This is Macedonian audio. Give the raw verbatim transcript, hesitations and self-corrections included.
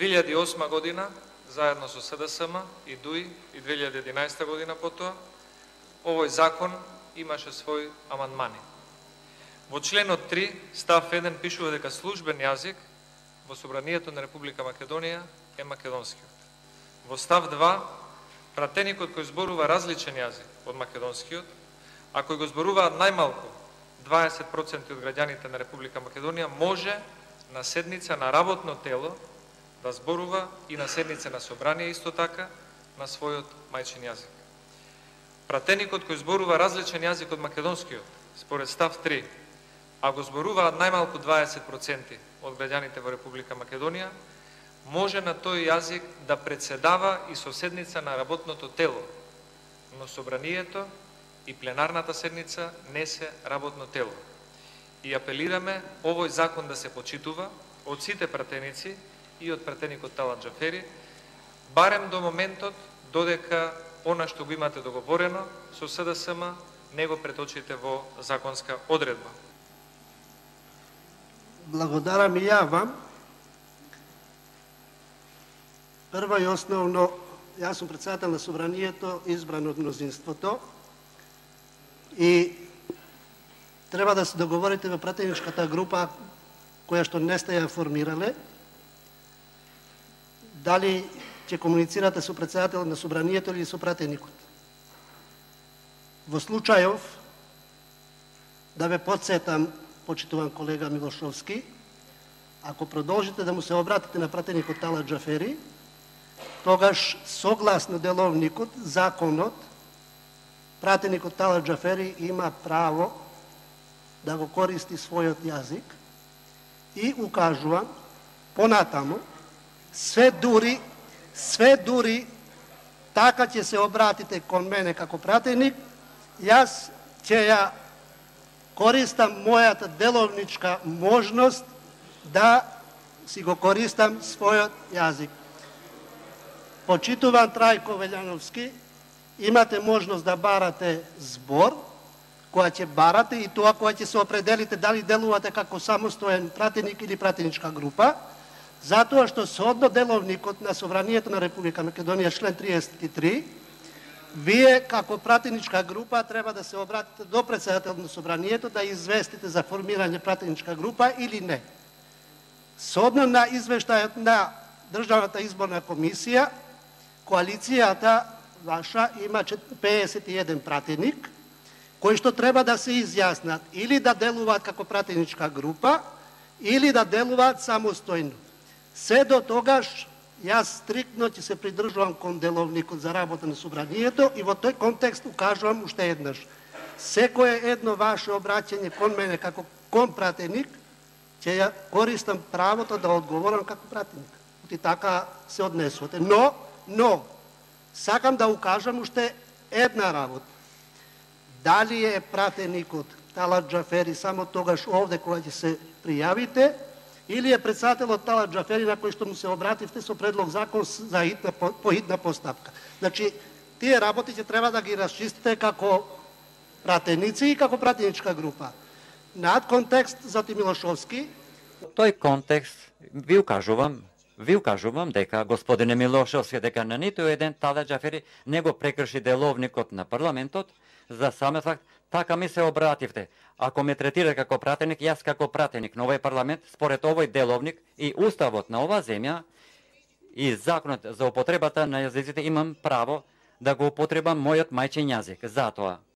две илјади и осма година, заедно со С Д С М и Д У И, и две илјади и единаесета година потоа, овој закон имаше своји амандмани. Во членот три, став еден пишува дека службен јазик во Собранието на Република Македонија е македонскиот. Во став два, пратеникот кој зборува различен јазик од македонскиот, а кој го зборуваат најмалку дваесет проценти од граѓаните на Република Македонија, може на седница на работно тело да зборува и на седница на собрание исто така на својот мајчин јазик. Пратеникот кој зборува различен јазик од македонскиот, според став три, а го зборуваат најмалку дваесет проценти од граѓаните во Република Македонија, може на тој јазик да председава и со седница на работното тело, но собранието и пленарната седница не се работно тело. И апелираме овој закон да се почитува од сите пратеници и од пратеникот Талат Џафери, барем до моментот додека она што го имате договорено со С Д С М не го преточите во законска одредба. Благодарам и ја вам. Прво и основно, јас сум председател на собранието, избран од мнозинството и треба да се договорите во пратеничката група која што не сте ја формирале, дали ќе комуницирате со председател на собранието или со пратеникот. Во случајов, да ве подсетам, почитуван колега Милошовски, ако продолжите да му се обратите на пратеникот Талат Џафери, тогаш согласно деловникот, законот, пратеникот Талат Џафери има право да го користи својот јазик и укажувам понатаму, све дури, све дури така ќе се обратите кон мене како пратеник, јас ќе ја користам мојата деловничка можност да си го користам својот јазик. Почитуван Трајко Велјановски, имате можност да барате збор, која ќе барате и тоа која ќе се определите дали делувате како самостоен пратеник или пратеничка група, затоа што соодно деловникот на Собранието на Република Македонија, член триесет и три, вие како пратеничка група треба да се обратите до председател на Собранието да известите за формирање пратеничка група или не. Соодно на извештајот на Државната изборна комисија, коалицијата ваша има пеесет и еден пратеник, кои што треба да се изјаснат или да делуваат како пратеничка група, или да делуваат самостојно. Се до тогаш, јас стриктно ќе се придржувам кон деловникот за работа на собранието и во тој контекст укажувам уште еднаш. Секое едно ваше обраќање кон мене како кон пратеник, ќе ја користам правото да одговорам како пратеник. И така се однесувате. Но, но, сакам да укажам уште една работа. Дали е пратеникот Талат Џафери само тогаш овде кога ќе се пријавите, или е председателот Талат Џафери на кој што му се обративте со предлог закон за хитна, по хитна постапка. Значи, тие работи ќе треба да ги расчистите како пратеници и како пратеничка група. Над контекст за Ти Милошовски. Тој контекст ви укажувам, ви укажувам дека господине Милошовски дека на ниту еден Талат Џафери не го прекрши деловникот на парламентот, за самиот факт, така ми се обративте. Ако ме третирате како пратеник, јас како пратеник на овој парламент, според овој деловник и уставот на оваа земја и законот за употребата на јазиците, имам право да го употребам мојот мајчин јазик. Затоа